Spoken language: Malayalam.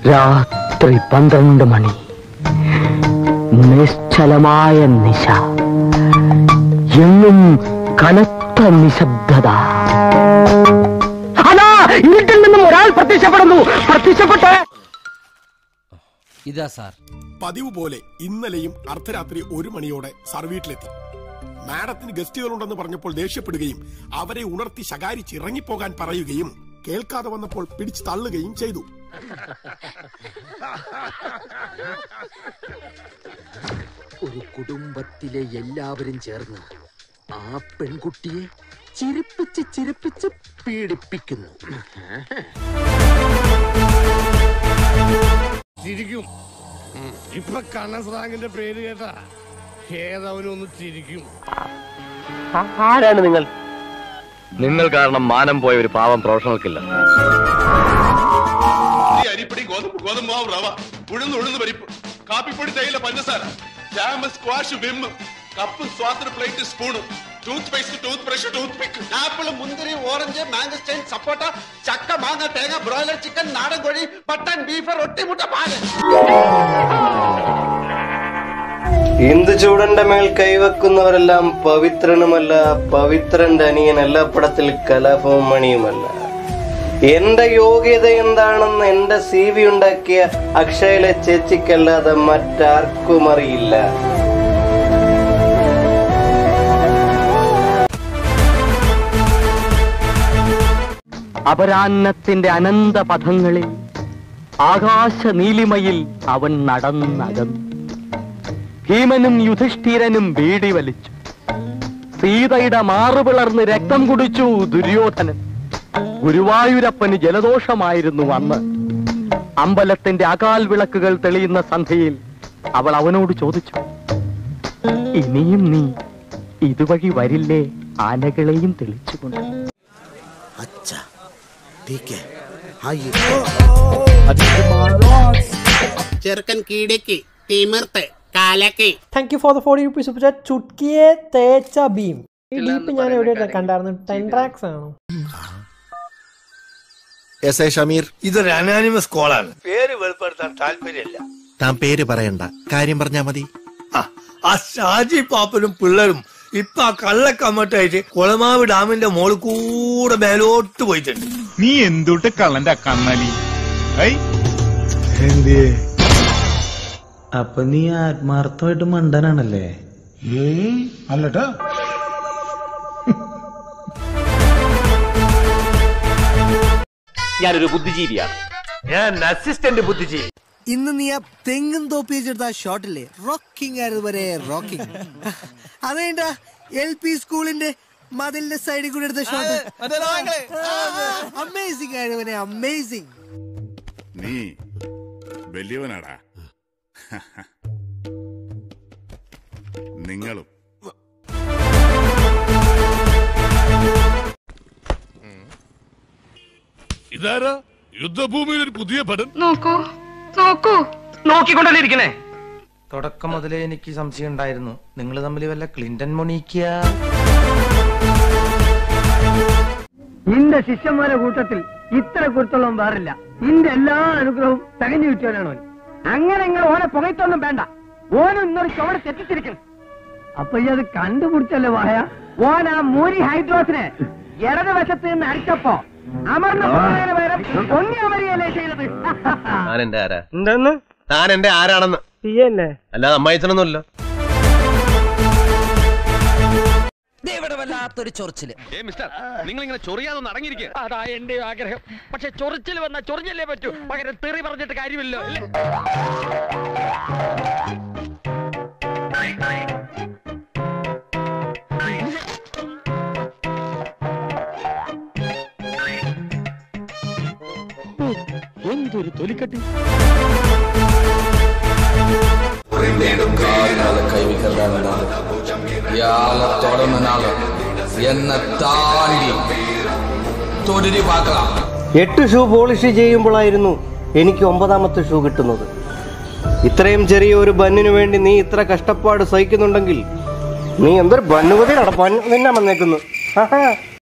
രാത്രി 12 മണി. നിശ്ചലമായ നിശ. എങ്ങും കനത്ത നിശബ്ദത. അതാ ഇരുട്ടിൽ നിന്നും ഒരാൾ പ്രത്യക്ഷപ്പെടുന്നു. പ്രത്യക്ഷപ്പെട്ട് ഇതാ സാർ. പതിവ് പോലെ ഇന്നലെയും അർദ്ധരാത്രി 1 മണിയോടെ സാർ വീട്ടിലെത്തി. മാഡത്തിന് ഗസ്റ്റുകളുണ്ടെന്ന് പറഞ്ഞപ്പോൾ ദേഷ്യപ്പെടുകയും അവരെ ഉണർത്തി ശകാരിച്ച് ഇറങ്ങിപ്പോകാൻ പറയുകയും കേൾക്കാതെ വന്നപ്പോൾ പിടിച്ചു തള്ളുകയും ചെയ്തു. ഒരു കുടുംബത്തിലെ എല്ലാവരും ചേർന്ന് ആ പെൺകുട്ടിയെ ചിരിപ്പിച്ച് പീഡിപ്പിക്കുന്നു. ചിരിക്കും. ഇപ്പൊ കണ്ണസ്രാങ്ങിന്റെ പേര് കേട്ടാ ഏതവനൊന്ന് ചിരിക്കും. ആരാണ് നിങ്ങൾ? നിങ്ങൾ കാരണം മാനം പോയ ഒരു പാവം പ്രൊഫഷണൽക്കില്ല. അരിപ്പൊടി, ഗോതമ്പ് മാവ്, റവ, ഉഴുന്ന് പരിപ്പ്, കാപ്പിപ്പൊടി, തേയില, പഞ്ചസാര, ജാം, സ്ക്വാഷ്, വിം, കപ്പ്, സ്വാതന്ത്ര്യ plate, spoon, toothpaste, toothbrush, toothpick, apple, മുന്തിരി, ഓറഞ്ച്, മാംഗസ്റ്റൈൻ, സപ്പോട്ട, ചക്ക, മാങ്ങ, തേങ്ങ, ബ്രോയിലർ ചിക്കൻ, നാടൻ കോഴി, മട്ടൻ, ബീഫ്, റൊട്ടി, മുട്ട, പാല്. ഇന്ദു ചൂടന്റെ മേൽ കൈവെക്കുന്നവരെല്ലാം പവിത്രനുമല്ല, പവിത്രന്റെ അനിയനല്ല, പടത്തിൽ കലാപവും മണിയുമല്ല. എന്റെ യോഗ്യത എന്താണെന്ന് എന്റെ CV ഉണ്ടാക്കിയ അക്ഷയിലെ ചേച്ചിക്കല്ലാതെ മറ്റാർക്കും അറിയില്ല. അപരാഹ്നത്തിന്റെ അനന്ത പഥങ്ങളിൽ ആകാശ നീലിമയിൽ അവൻ നടന്നകന്നു. ഭീമനും യുധിഷ്ഠിരനും ബീഡി വലിച്ചു. സീതയുടെ മാറുപിളർന്ന് രക്തം കുടിച്ചു ദുര്യോധനൻ. ഗുരുവായൂരപ്പന് ജലദോഷമായിരുന്നു അന്ന്. അമ്പലത്തിന്റെ അകാൽ വിളക്കുകൾ തെളിയുന്ന സന്ധ്യയിൽ അവൾ അവനോട് ചോദിച്ചു, ഇനിയും നീ ഇതുവഴി വരില്ലേ ആനകളെയും തെളിച്ചുകൊണ്ട്? ചെറുക്കൻ കീടക്ക് തിമിർത്ത് കാലക്ക്. Thank you for the 40 rupees super chat. ചുട്കിയെ തേച്ച ബീം. ഈ ഡീപ്പ് ഞാൻ എവിടെ കണ്ടായിരുന്നു? 10 tracks ആണോ? ഷമീർ, ഇതൊരു അനാനിമസ് കോളാണ്. പേര് വെളിപ്പെടുത്താൻ താല്പര്യമില്ല. താൻ പേര് പറയണ്ട, കാര്യം പറഞ്ഞാ മതി. ആ ഷാജി പാപ്പനും പിള്ളേരും ഇപ്പൊ ആ കള്ളക്കമ്മട്ടായിട്ട് കുളമാവ് ഡാമിന്റെ മോളിൽ കൂടെ മേലോട്ട് പോയിട്ടുണ്ട്. നീ എന്തുട്ട് കള്ളന്റെ കണ്ണലി? അപ്പൊ നീ ആത്മാർത്ഥമായിട്ട് മണ്ടനാണല്ലേ? അല്ലട്ടാ. ഞാനൊരു ബുദ്ധിജീവിയാണ്. ഞാൻ അസിസ്റ്റന്റ് ബുദ്ധിജീവി. ഇന്ന് നീ ആ തെങ്ങും തോപ്പിച്ചെടുത്ത ഷോട്ടില്ലേ, റോക്കിംഗ് ആയിരുന്നു വരെ റോക്കിംഗ്. അതേണ്ട LP സ്കൂളിന്റെ മതിലിന്റെ സൈഡിൽ കൂടെ എടുത്ത ഷോട്ട് അമേസിംഗ് ആയിരുന്നു, അമേസിംഗ്. നീ വലിയവനാടാ. നിങ്ങളും ഇതാരാ യുദ്ധഭൂമിയിൽ ഒരു പുതിയ പടം? നോക്കിക്കൊണ്ടല്ലേ ഇരിക്കണേ. തുടക്കം മുതലേ എനിക്ക് സംശയം ഉണ്ടായിരുന്നു, നിങ്ങൾ തമ്മിൽ വല്ല ക്ലിന്റൺ മൊണീക്കിയ. ഇന്റെ ശിഷ്യന്മാരുടെ കൂട്ടത്തിൽ ഇത്ര കുരുത്തോളം വേറില്ല. ഇന്റെ എല്ലാ അനുഗ്രഹവും തകഞ്ഞു കിട്ടിയവനാണോ? അങ്ങനെ നിങ്ങൾ ഓനെ പുകയത്തൊന്നും വേണ്ട. ഓനും ഇന്നൊരു ചുവട് തെറ്റിച്ചിരിക്കണം. അപ്പൊ ഈ അത് കണ്ടുപിടിച്ചല്ലേ വായ. ഓൻ ആ മൂരി ഹൈഡ്രോസിനെ ഇടതുവശത്ത് നിന്ന് അടിച്ചപ്പോ അമർന്ന പകരം ഒന്നി അമരിയല്ലേ ചെയ്തത്. എന്താന്ന് താൻ എന്റെ ആരാണെന്ന് അല്ലാതെ അമ്മായിച്ചനൊന്നുമല്ലോ. ഇവിടെ വല്ലാത്തൊരു ചൊറിച്ചില്. നിങ്ങൾ ഇങ്ങനെ ചൊറിയാതൊന്ന് അടങ്ങിയിരിക്കുക. അതാ എന്റെ ആഗ്രഹം. പക്ഷെ ചൊറിച്ചിൽ വന്ന ചൊറിഞ്ഞല്ലേ പറ്റൂ. പകരം തെറി പറഞ്ഞിട്ട് കാര്യമില്ലോ. എന്തൊരു തൊലിക്കട്ടി. എട്ട് ഷൂ പോളിഷ് ചെയ്യുമ്പോഴായിരുന്നു എനിക്ക് 9ാമത്തെ ഷൂ കിട്ടുന്നത്. ഇത്രയും ചെറിയ ഒരു ബന്നിനു വേണ്ടി നീ ഇത്ര കഷ്ടപ്പാട് സഹിക്കുന്നുണ്ടെങ്കിൽ നീ എന്തൊരു ബന്നുപതി നടപ്പാൻ നിന്നെ വന്നേക്കുന്നു.